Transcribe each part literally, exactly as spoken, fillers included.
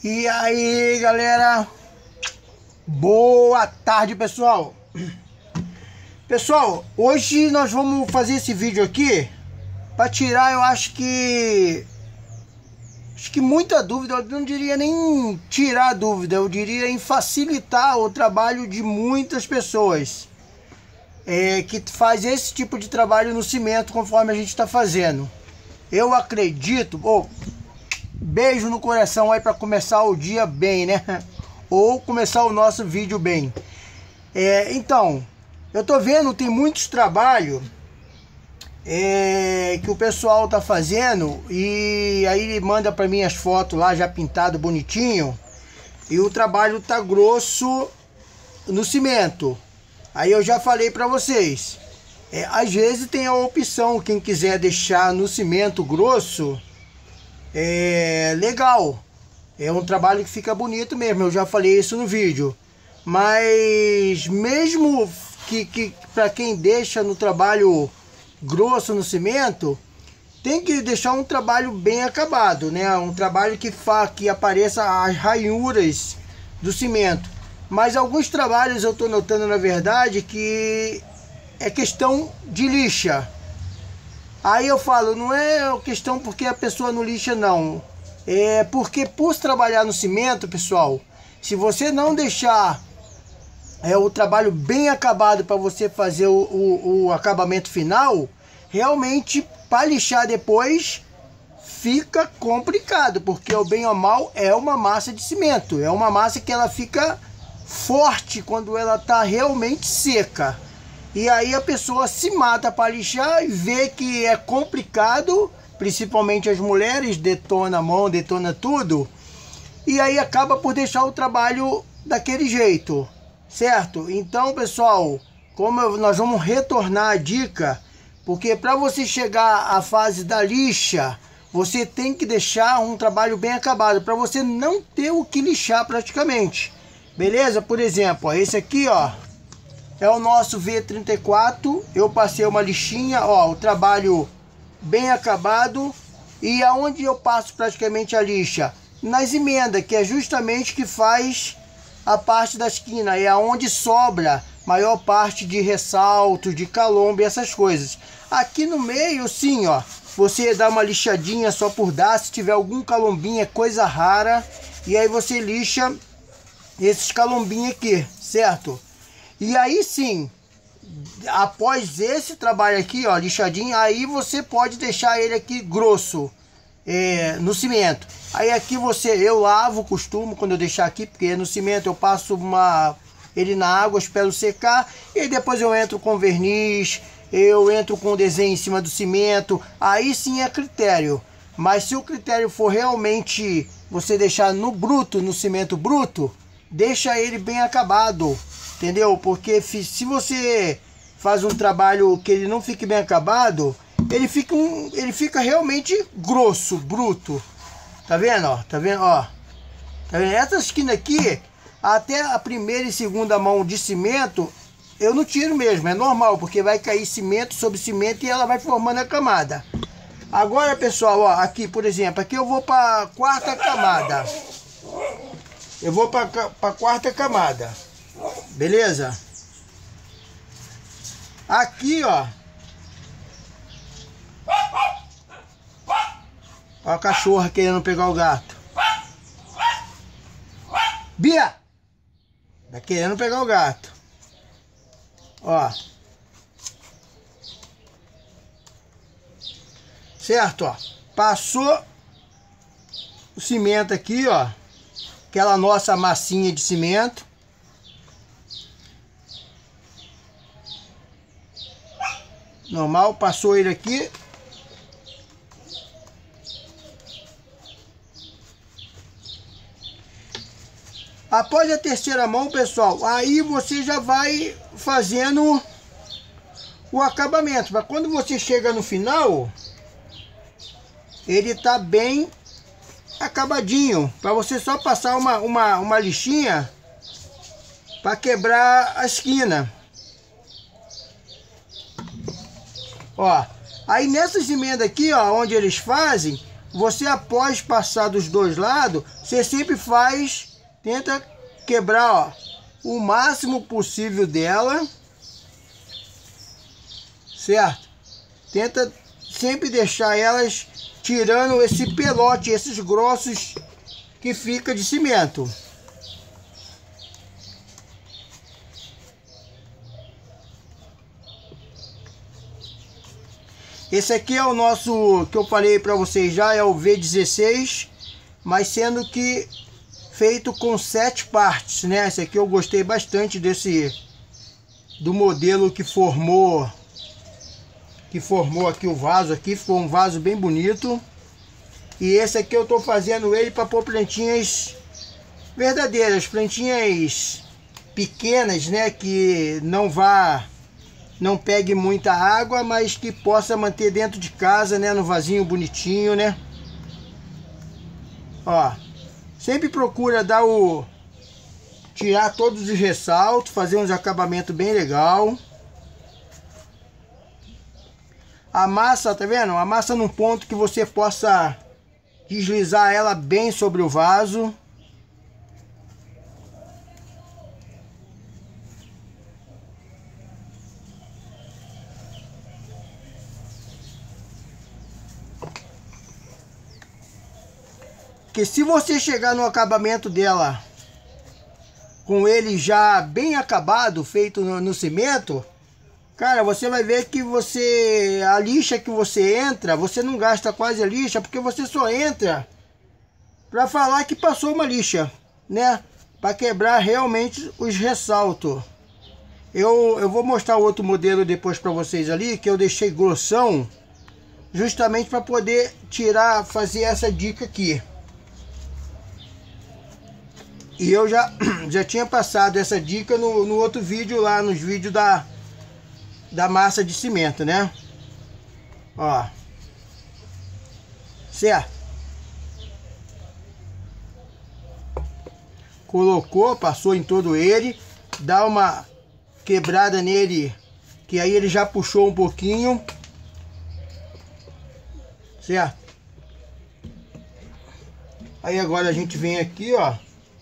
E aí, galera, boa tarde, pessoal. Pessoal, hoje nós vamos fazer esse vídeo aqui para tirar, eu acho que acho que muita dúvida. Eu não diria nem tirar a dúvida, eu diria em facilitar o trabalho de muitas pessoas é, que faz esse tipo de trabalho no cimento, conforme a gente está fazendo. Eu acredito, oh, beijo no coração aí para começar o dia bem, né? Ou começar o nosso vídeo bem. É, então, eu tô vendo, tem muitos trabalhos é, que o pessoal tá fazendo e aí ele manda para mim as fotos lá já pintado bonitinho e o trabalho tá grosso no cimento. Aí eu já falei para vocês, é, às vezes tem a opção, quem quiser deixar no cimento grosso, é legal, é um trabalho que fica bonito mesmo, eu já falei isso no vídeo. Mas mesmo que, que para quem deixa no trabalho grosso no cimento, tem que deixar um trabalho bem acabado, né? Um trabalho que, fa, que apareça as ranhuras do cimento. Mas alguns trabalhos eu estou notando, na verdade, que é questão de lixa. Aí eu falo, não é questão porque a pessoa não lixa, não. É porque por trabalhar no cimento, pessoal, se você não deixar é, o trabalho bem acabado para você fazer o, o, o acabamento final, realmente para lixar depois fica complicado, porque o bem ou mal é uma massa de cimento. É uma massa que ela fica forte quando ela está realmente seca. E aí a pessoa se mata para lixar e vê que é complicado, principalmente as mulheres, detona a mão, detona tudo. E aí acaba por deixar o trabalho daquele jeito, certo? Então, pessoal, como eu, nós vamos retornar a dica, porque para você chegar à fase da lixa, você tem que deixar um trabalho bem acabado, para você não ter o que lixar praticamente. Beleza? Por exemplo, ó, esse aqui, ó, é o nosso V trinta e quatro, eu passei uma lixinha, ó, o trabalho bem acabado. E aonde eu passo praticamente a lixa? Nas emendas, que é justamente que faz a parte da esquina, é aonde sobra maior parte de ressalto, de calombo e essas coisas. Aqui no meio, sim, ó, você dá uma lixadinha só por dar, se tiver algum calombinho, é coisa rara, e aí você lixa esses calombinhos aqui, certo? E aí sim, após esse trabalho aqui, ó, lixadinho, aí você pode deixar ele aqui grosso é, no cimento. Aí aqui você, eu lavo, costumo quando eu deixar aqui, porque no cimento eu passo uma, ele na água, espero secar, e depois eu entro com verniz, eu entro com desenho em cima do cimento, aí sim é critério. Mas se o critério for realmente você deixar no bruto, no cimento bruto, deixa ele bem acabado, entendeu? Porque se você faz um trabalho que ele não fique bem acabado, ele fica, um, ele fica realmente grosso, bruto. Tá vendo, ó? Tá vendo, ó? Tá vendo? Essa esquina aqui, até a primeira e segunda mão de cimento, eu não tiro mesmo, é normal, porque vai cair cimento sobre cimento e ela vai formando a camada. Agora, pessoal, ó, aqui, por exemplo, aqui eu vou para quarta camada. Eu vou para a quarta camada. Beleza? Aqui, ó. Ó a cachorra querendo pegar o gato. Bia! Tá querendo pegar o gato. Ó. Certo, ó. Passou o cimento aqui, ó. Aquela nossa massinha de cimento. Normal, passou ele aqui. Após a terceira mão, pessoal, aí você já vai fazendo o acabamento. Mas quando você chega no final, ele tá bem acabadinho. Para você só passar uma, uma, uma lixinha para quebrar a esquina. Ó, aí nessas emendas aqui, ó, onde eles fazem, você após passar dos dois lados, você sempre faz, tenta quebrar, ó, o máximo possível dela, certo? Tenta sempre deixar elas tirando esse pelote, esses grossos que fica de cimento. Esse aqui é o nosso, que eu falei para vocês já, é o V dezesseis, mas sendo que feito com sete partes, né? Esse aqui eu gostei bastante desse, do modelo que formou, que formou aqui o vaso aqui, ficou um vaso bem bonito. E esse aqui eu tô fazendo ele para pôr plantinhas verdadeiras, plantinhas pequenas, né? Que não vá, não pegue muita água, mas que possa manter dentro de casa, né? No vasinho bonitinho, né? Ó, sempre procura dar o, tirar todos os ressaltos, fazer uns acabamentos bem legal. A massa, tá vendo? A massa num ponto que você possa deslizar ela bem sobre o vaso. Porque se você chegar no acabamento dela com ele já bem acabado, feito no, no cimento, cara, você vai ver que você, a lixa que você entra, você não gasta quase a lixa, porque você só entra para falar que passou uma lixa, né? Para quebrar realmente os ressaltos. Eu, eu vou mostrar outro modelo depois para vocês ali, que eu deixei grossão, justamente para poder tirar, fazer essa dica aqui. E eu já, já tinha passado essa dica no, no outro vídeo lá, nos vídeos da, da massa de cimento, né? Ó. Certo? Colocou, passou em todo ele, dá uma quebrada nele, que aí ele já puxou um pouquinho. Certo? Aí agora a gente vem aqui, ó.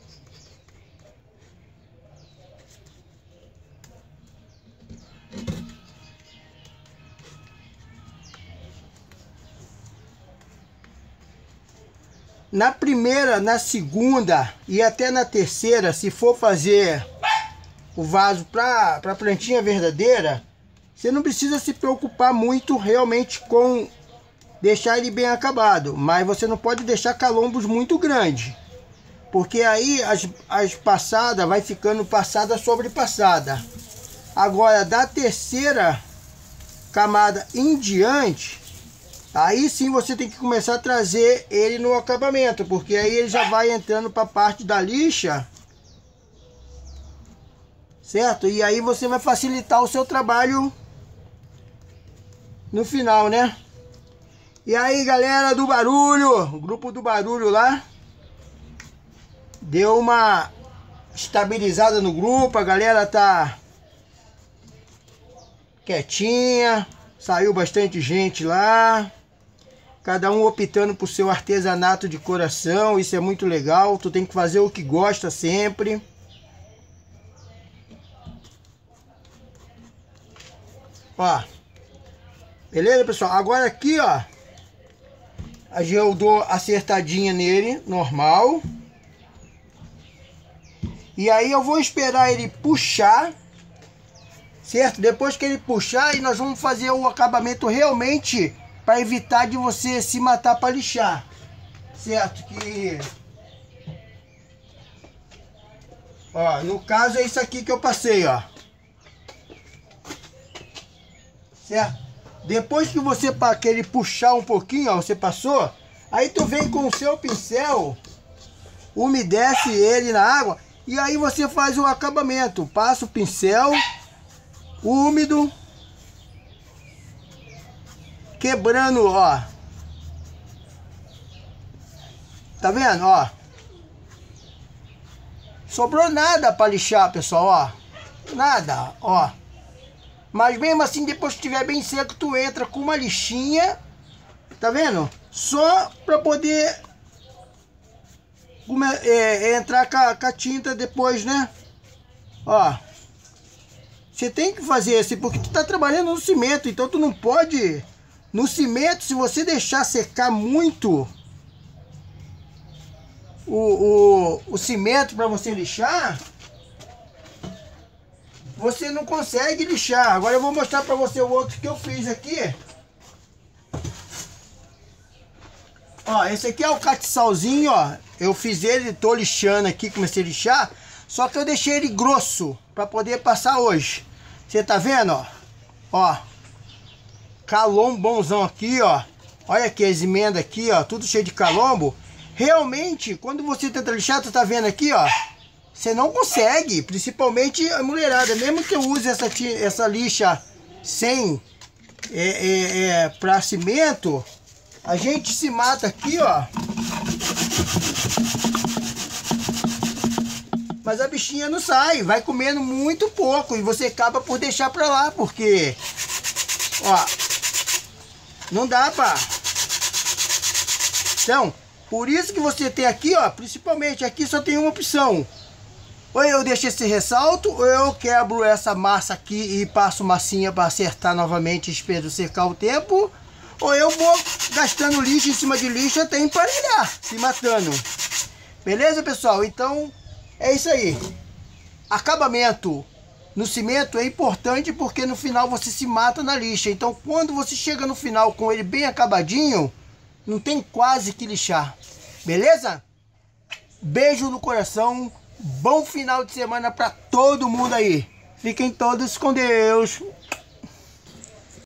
Na primeira, na segunda e até na terceira, se for fazer o vaso para para plantinha verdadeira, você não precisa se preocupar muito realmente com deixar ele bem acabado, mas você não pode deixar calombos muito grandes, porque aí as, as passadas vai ficando passada sobre passada. Agora da terceira camada em diante, aí sim você tem que começar a trazer ele no acabamento, porque aí ele já vai entrando para a parte da lixa, certo? E aí você vai facilitar o seu trabalho no final, né? E aí, galera do barulho, grupo do barulho lá, deu uma estabilizada no grupo, a galera tá quietinha, saiu bastante gente lá. Cada um optando por seu artesanato de coração, isso é muito legal. Tu tem que fazer o que gosta sempre. Ó, beleza, pessoal? Agora aqui, ó, eu dou acertadinha nele, normal. E aí eu vou esperar ele puxar, certo? Depois que ele puxar, aí nós vamos fazer o acabamento realmente, para evitar de você se matar para lixar, certo? Que, ó, no caso é isso aqui que eu passei, ó, certo? Depois que você, para que ele puxar um pouquinho, ó, você passou, aí tu vem com o seu pincel, umedece ele na água, e aí você faz o acabamento, passa o pincel úmido, quebrando, ó. Tá vendo, ó? Sobrou nada para lixar, pessoal, ó. Nada, ó. Mas mesmo assim, depois que estiver bem seco, tu entra com uma lixinha. Tá vendo? só para poder é, é, entrar com a, com a tinta depois, né? Ó, você tem que fazer assim, porque tu tá trabalhando no cimento, então tu não pode... No cimento, se você deixar secar muito o, o, o cimento para você lixar, você não consegue lixar. Agora eu vou mostrar para você o outro que eu fiz aqui. Ó, esse aqui é o catiçalzinho, ó. Eu fiz ele, tô lixando aqui, comecei a lixar. Só que eu deixei ele grosso para poder passar hoje. Você tá vendo, ó? Ó. Calombo bonzão aqui, ó. Olha aqui as emendas aqui, ó. Tudo cheio de calombo. Realmente, quando você tenta lixar, tu tá vendo aqui, ó. Você não consegue. Principalmente a mulherada. Mesmo que eu use essa, essa lixa sem... É, é, é, pra cimento... A gente se mata aqui, ó. Mas a bichinha não sai. Vai comendo muito pouco. E você acaba por deixar pra lá. Porque... Ó... Não dá pra... Então, por isso que você tem aqui, ó, principalmente aqui só tem uma opção. Ou eu deixo esse ressalto, ou eu quebro essa massa aqui e passo massinha para acertar novamente e espero secar o tempo. Ou eu vou gastando lixo em cima de lixo até emparelhar, se matando. Beleza, pessoal? Então, é isso aí. Acabamento no cimento é importante porque no final você se mata na lixa. Então quando você chega no final com ele bem acabadinho, não tem quase que lixar. Beleza? Beijo no coração. Bom final de semana para todo mundo aí. Fiquem todos com Deus.